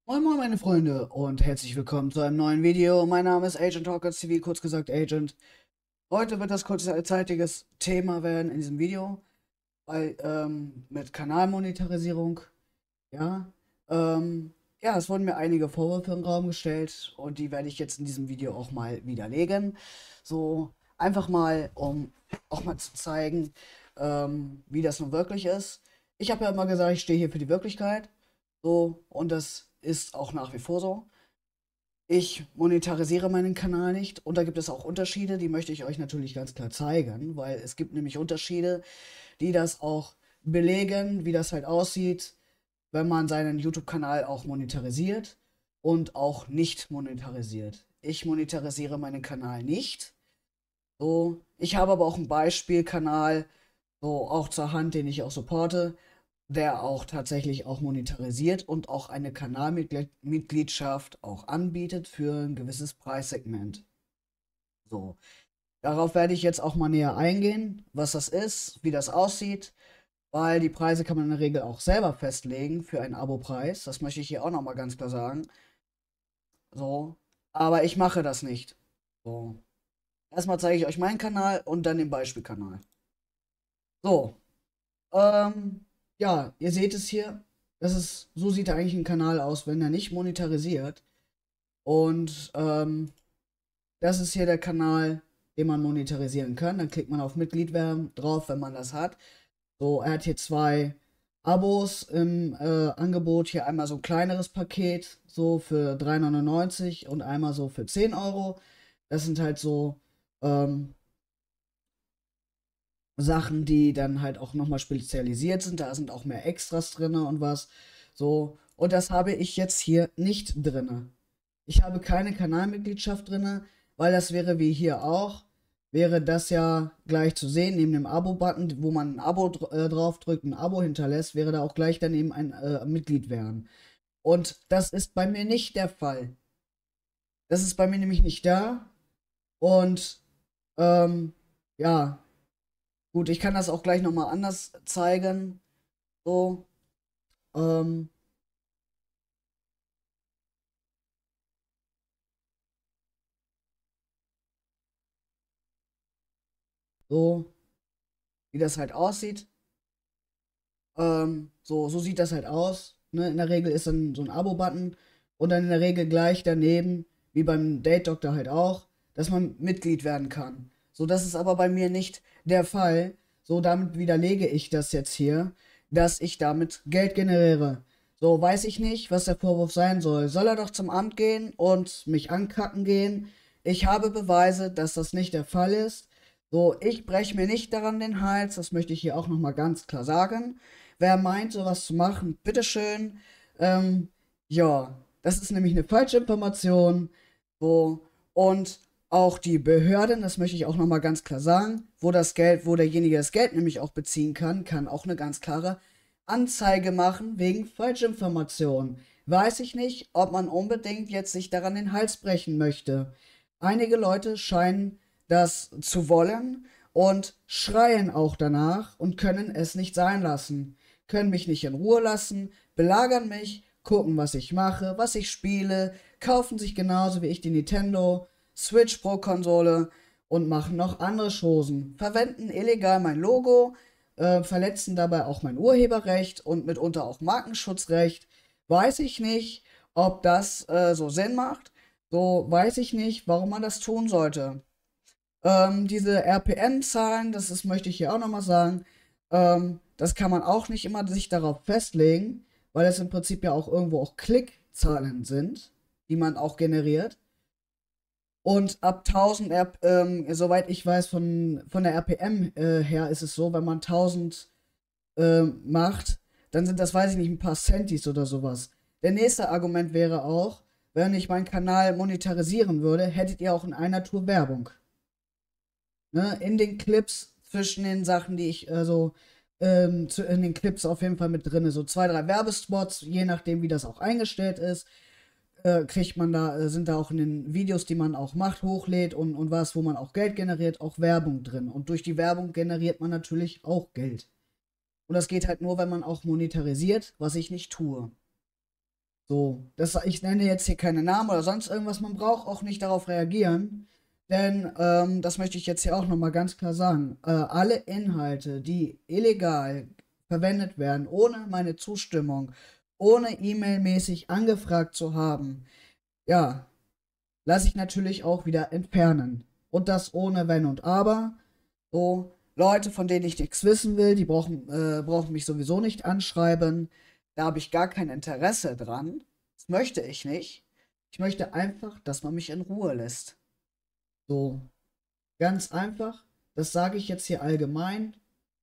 Moin Moin meine Freunde und herzlich willkommen zu einem neuen Video. Mein Name ist Agent Hawkins TV, kurz gesagt Agent. Heute wird das kurzzeitiges Thema werden in diesem Video, mit Kanalmonetarisierung. Ja, ja, es wurden mir einige Vorwürfe im Raum gestellt und die werde ich jetzt in diesem Video auch mal widerlegen. So einfach mal, um auch mal zu zeigen, wie das nun wirklich ist. Ich habe ja immer gesagt, ich stehe hier für die Wirklichkeit. So, und das ist auch nach wie vor so. Ich monetarisiere meinen Kanal nicht und da gibt es auch Unterschiede, die möchte ich euch natürlich ganz klar zeigen, weil es gibt nämlich Unterschiede, die das auch belegen, wie das halt aussieht, wenn man seinen YouTube-Kanal auch monetarisiert und auch nicht monetarisiert. Ich monetarisiere meinen Kanal nicht. So, ich habe aber auch einen Beispielkanal, so auch zur Hand, den ich auch supporte, der auch tatsächlich auch monetarisiert und auch eine Kanalmitgliedschaft auch anbietet für ein gewisses Preissegment. So, darauf werde ich jetzt auch mal näher eingehen, was das ist, wie das aussieht, weil die Preise kann man in der Regel auch selber festlegen für einen Abo-Preis. Das möchte ich hier auch noch mal ganz klar sagen. So, aber ich mache das nicht. So, erstmal zeige ich euch meinen Kanal und dann den Beispielkanal. So, ja, ihr seht es hier. So sieht eigentlich ein Kanal aus, wenn er nicht monetarisiert. Und das ist hier der Kanal, den man monetarisieren kann. Dann klickt man auf Mitglied werden drauf, wenn man das hat. So, er hat hier zwei Abos im Angebot. Hier einmal so ein kleineres Paket, so für 3,99 und einmal so für 10 Euro. Das sind halt so ähm, Sachen, die dann halt auch nochmal spezialisiert sind. Da sind auch mehr Extras drin und was. So. Und das habe ich jetzt hier nicht drin. Ich habe keine Kanalmitgliedschaft drin, weil das wäre wie hier auch. Wäre das ja gleich zu sehen, neben dem Abo-Button, wo man ein Abo drauf drückt, ein Abo hinterlässt, wäre da auch gleich daneben ein Mitglied werden. Und das ist bei mir nicht der Fall. Das ist bei mir nämlich nicht da. Und ähm, ja, gut, ich kann das auch gleich nochmal anders zeigen. So, ähm, so, wie das halt aussieht. So sieht das halt aus. Ne? In der Regel ist dann so ein Abo-Button und dann in der Regel gleich daneben, wie beim Date Doctor halt auch, dass man Mitglied werden kann. So, das ist aber bei mir nicht der Fall. So, damit widerlege ich das jetzt hier, dass ich damit Geld generiere. So, weiß ich nicht, was der Vorwurf sein soll. Soll er doch zum Amt gehen und mich ankacken gehen? Ich habe Beweise, dass das nicht der Fall ist. So, ich breche mir nicht daran den Hals, das möchte ich hier auch nochmal ganz klar sagen. Wer meint, sowas zu machen, bitteschön. Ähm, ja, das ist nämlich eine falsche Information. So, und auch die Behörden, das möchte ich auch nochmal ganz klar sagen, wo derjenige das Geld nämlich auch beziehen kann, kann auch eine ganz klare Anzeige machen wegen Falschinformation. Weiß ich nicht, ob man unbedingt jetzt sich daran den Hals brechen möchte. Einige Leute scheinen das zu wollen und schreien auch danach und können es nicht sein lassen, können mich nicht in Ruhe lassen, belagern mich, gucken, was ich mache, was ich spiele, kaufen sich genauso wie ich die Nintendo Switch Pro Konsole und machen noch andere Chosen, verwenden illegal mein Logo, verletzen dabei auch mein Urheberrecht und mitunter auch Markenschutzrecht. Weiß ich nicht, ob das so Sinn macht. So weiß ich nicht, warum man das tun sollte. Diese RPM-Zahlen, möchte ich hier auch nochmal sagen, das kann man auch nicht immer sich darauf festlegen, weil es im Prinzip ja auch irgendwo auch Klickzahlen sind, die man auch generiert. Und ab 1000, soweit ich weiß, von der RPM her ist es so, wenn man 1000 macht, dann sind das, weiß ich nicht, ein paar Centis oder sowas. Der nächste Argument wäre auch, wenn ich meinen Kanal monetarisieren würde, hättet ihr auch in einer Tour Werbung. Ne, in den Clips zwischen den Sachen, die ich in den Clips auf jeden Fall mit drin. So zwei, drei Werbespots, je nachdem, wie das auch eingestellt ist, sind da auch in den Videos, die man auch macht, hochlädt und was, wo man auch Geld generiert, auch Werbung drin. Und durch die Werbung generiert man natürlich auch Geld. Und das geht halt nur, wenn man auch monetarisiert, was ich nicht tue. So, ich nenne jetzt hier keine Namen oder sonst irgendwas, man braucht auch nicht darauf reagieren, denn das möchte ich jetzt hier auch nochmal ganz klar sagen. Alle Inhalte, die illegal verwendet werden, ohne meine Zustimmung, ohne E-Mail-mäßig angefragt zu haben, ja, lasse ich natürlich auch wieder entfernen. Und das ohne Wenn und Aber. So, Leute, von denen ich nichts wissen will, die brauchen mich sowieso nicht anschreiben. Da habe ich gar kein Interesse dran. Das möchte ich nicht. Ich möchte einfach, dass man mich in Ruhe lässt. So, ganz einfach. Das sage ich jetzt hier allgemein.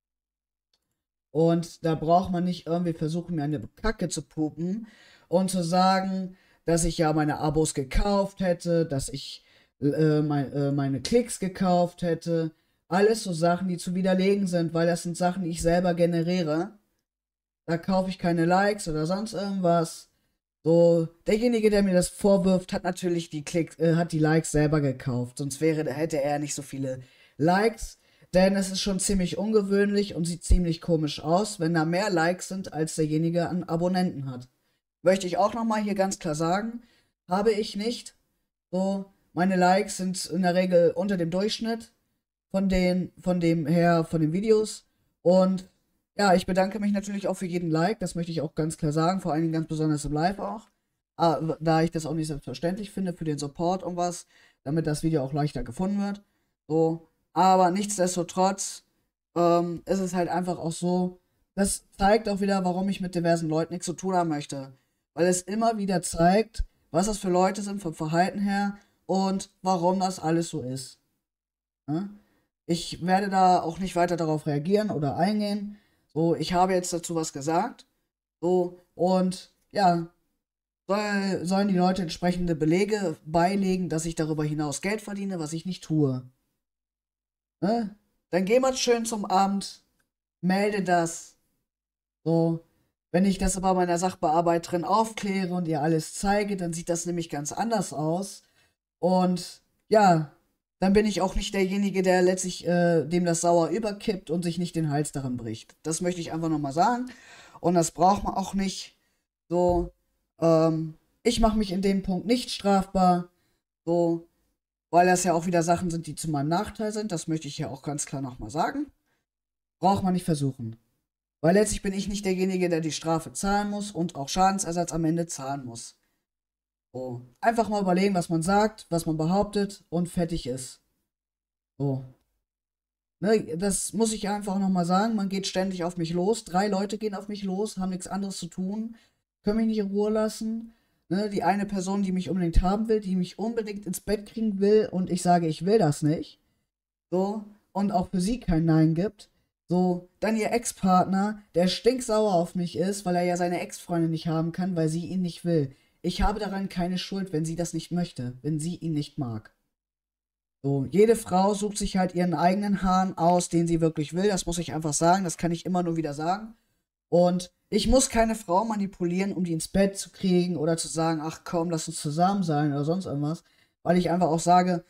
Und da braucht man nicht irgendwie versuchen, mir eine Kacke zu pupen und zu sagen, dass ich ja meine Abos gekauft hätte, dass ich meine Klicks gekauft hätte. Alles so Sachen, die zu widerlegen sind, weil das sind Sachen, die ich selber generiere. Da kaufe ich keine Likes oder sonst irgendwas. So, derjenige, der mir das vorwirft, hat natürlich hat die Likes selber gekauft. Sonst hätte er nicht so viele Likes. Denn es ist schon ziemlich ungewöhnlich und sieht ziemlich komisch aus, wenn da mehr Likes sind, als derjenige an Abonnenten hat. Möchte ich auch nochmal hier ganz klar sagen. Habe ich nicht. So, meine Likes sind in der Regel unter dem Durchschnitt von den Videos. Und ja, ich bedanke mich natürlich auch für jeden Like, das möchte ich auch ganz klar sagen, vor allen Dingen ganz besonders im Live auch. Da ich das auch nicht selbstverständlich finde für den Support und was, damit das Video auch leichter gefunden wird. So, aber nichtsdestotrotz ist es halt einfach auch so, das zeigt auch wieder, warum ich mit diversen Leuten nichts zu tun haben möchte. Weil es immer wieder zeigt, was das für Leute sind vom Verhalten her und warum das alles so ist. Ja? Ich werde da auch nicht weiter darauf reagieren oder eingehen. So, ich habe jetzt dazu was gesagt. So, und ja, sollen die Leute entsprechende Belege beilegen, dass ich darüber hinaus Geld verdiene, was ich nicht tue. Ne? Dann geh mal schön zum Amt, melde das. So, wenn ich das aber meiner Sachbearbeiterin aufkläre und ihr alles zeige, dann sieht das nämlich ganz anders aus. Und ja, dann bin ich auch nicht derjenige, der letztlich dem das sauer überkippt und sich nicht den Hals daran bricht. Das möchte ich einfach nochmal sagen. Und das braucht man auch nicht. So, ich mache mich in dem Punkt nicht strafbar. So, weil das ja auch wieder Sachen sind, die zu meinem Nachteil sind. Das möchte ich ja auch ganz klar nochmal sagen. Braucht man nicht versuchen. Weil letztlich bin ich nicht derjenige, der die Strafe zahlen muss und auch Schadensersatz am Ende zahlen muss. So. Einfach mal überlegen, was man sagt, was man behauptet und fertig ist. So. Ne, das muss ich einfach nochmal sagen. Man geht ständig auf mich los. 3 Leute gehen auf mich los, haben nichts anderes zu tun, können mich nicht in Ruhe lassen. Ne, die eine Person, die mich unbedingt haben will, die mich unbedingt ins Bett kriegen will und ich sage, ich will das nicht. So. Und auch für sie kein Nein gibt. So, dann ihr Ex-Partner, der stinksauer auf mich ist, weil er ja seine Ex-Freundin nicht haben kann, weil sie ihn nicht will. Ich habe daran keine Schuld, wenn sie das nicht möchte, wenn sie ihn nicht mag. So, jede Frau sucht sich halt ihren eigenen Hahn aus, den sie wirklich will. Das muss ich einfach sagen. Das kann ich immer nur wieder sagen. Und ich muss keine Frau manipulieren, um die ins Bett zu kriegen oder zu sagen, ach komm, lass uns zusammen sein oder sonst irgendwas. Weil ich einfach auch sage,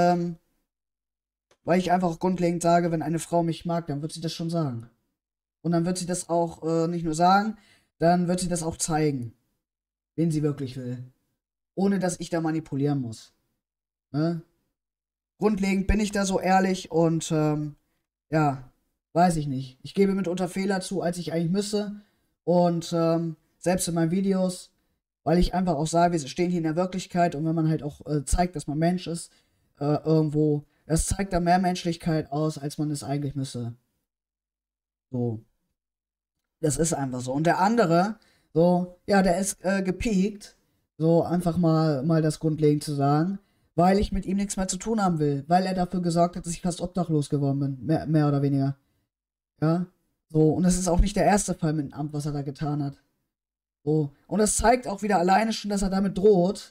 weil ich einfach auch grundlegend sage, wenn eine Frau mich mag, dann wird sie das schon sagen. Und dann wird sie das auch nicht nur sagen, dann wird sie das auch zeigen, wen sie wirklich will. Ohne dass ich da manipulieren muss. Ne? Grundlegend bin ich da so ehrlich und ja, weiß ich nicht. Ich gebe mitunter Fehler zu, als ich eigentlich müsste. Und selbst in meinen Videos, weil ich einfach auch sage, wir stehen hier in der Wirklichkeit und wenn man halt auch zeigt, dass man Mensch ist, irgendwo, das zeigt da mehr Menschlichkeit aus, als man es eigentlich müsste. So. Das ist einfach so. Und der andere, so, ja, der ist gepiekt. So, einfach mal das grundlegend zu sagen. Weil ich mit ihm nichts mehr zu tun haben will. Weil er dafür gesorgt hat, dass ich fast obdachlos geworden bin. Mehr oder weniger. Ja. So, und das ist auch nicht der erste Fall mit dem Amt, was er da getan hat. So. Und das zeigt auch wieder alleine schon, dass er damit droht,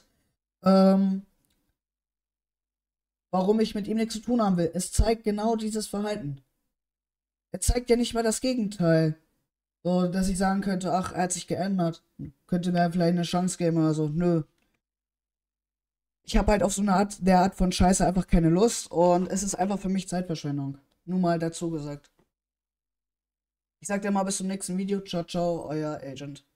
warum ich mit ihm nichts zu tun haben will. Es zeigt genau dieses Verhalten. Er zeigt ja nicht mal das Gegenteil. So, dass ich sagen könnte, ach, er hat sich geändert. Könnte mir vielleicht eine Chance geben oder so. Nö. Ich habe halt auf so eine Art von Scheiße einfach keine Lust und es ist einfach für mich Zeitverschwendung. Nur mal dazu gesagt. Ich sag dir mal bis zum nächsten Video. Ciao, ciao, euer Agent.